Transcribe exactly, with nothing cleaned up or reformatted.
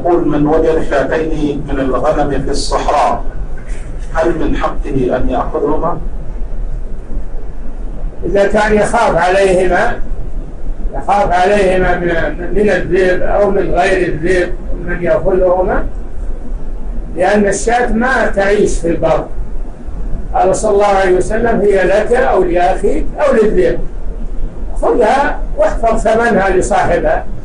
يقول: من وجد شاتين من الغنم في الصحراء هل من حقه أن يأخذهما؟ إذا كان يخاف عليهما يخاف عليهما من الذئب أو من غير الذئب من يأخذهما، لأن الشاة ما تعيش في البر. قال صلى الله عليه وسلم: هي لك أو لأخيك أو للذئب، خذها واحفظ ثمنها لصاحبها.